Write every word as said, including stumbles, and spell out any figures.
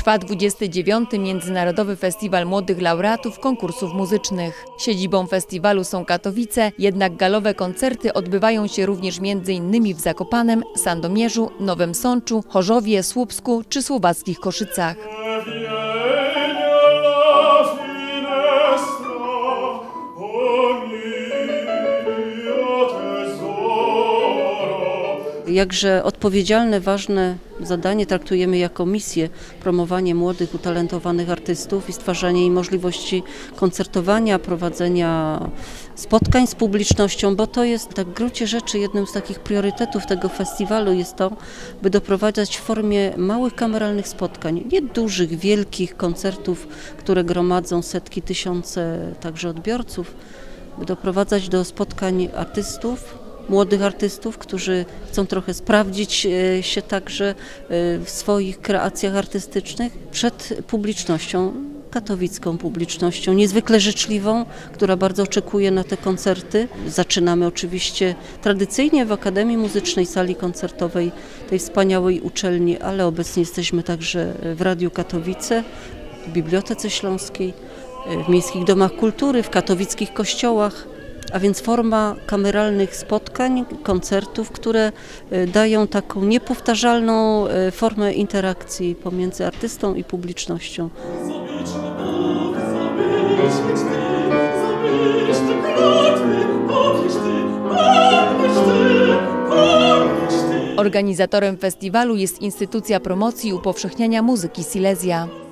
Trwa dwudziesty dziewiąty Międzynarodowy Festiwal Młodych Laureatów Konkursów Muzycznych. Siedzibą festiwalu są Katowice, jednak galowe koncerty odbywają się również między innymi w Zakopanem, Sandomierzu, Nowym Sączu, Chorzowie, Słupsku czy słowackich Koszycach. Jakże odpowiedzialne, ważne zadanie traktujemy jako misję promowanie młodych, utalentowanych artystów i stwarzanie im możliwości koncertowania, prowadzenia spotkań z publicznością, bo to jest tak w gruncie rzeczy jednym z takich priorytetów tego festiwalu jest to, by doprowadzać w formie małych kameralnych spotkań, nie dużych, wielkich koncertów, które gromadzą setki, tysiące także odbiorców, by doprowadzać do spotkań artystów, młodych artystów, którzy chcą trochę sprawdzić się także w swoich kreacjach artystycznych przed publicznością, katowicką publicznością, niezwykle życzliwą, która bardzo oczekuje na te koncerty. Zaczynamy oczywiście tradycyjnie w Akademii Muzycznej, sali koncertowej tej wspaniałej uczelni, ale obecnie jesteśmy także w Radiu Katowice, w Bibliotece Śląskiej, w miejskich domach kultury, w katowickich kościołach. A więc forma kameralnych spotkań, koncertów, które dają taką niepowtarzalną formę interakcji pomiędzy artystą i publicznością. Organizatorem festiwalu jest Instytucja Promocji i Upowszechniania Muzyki Silesia.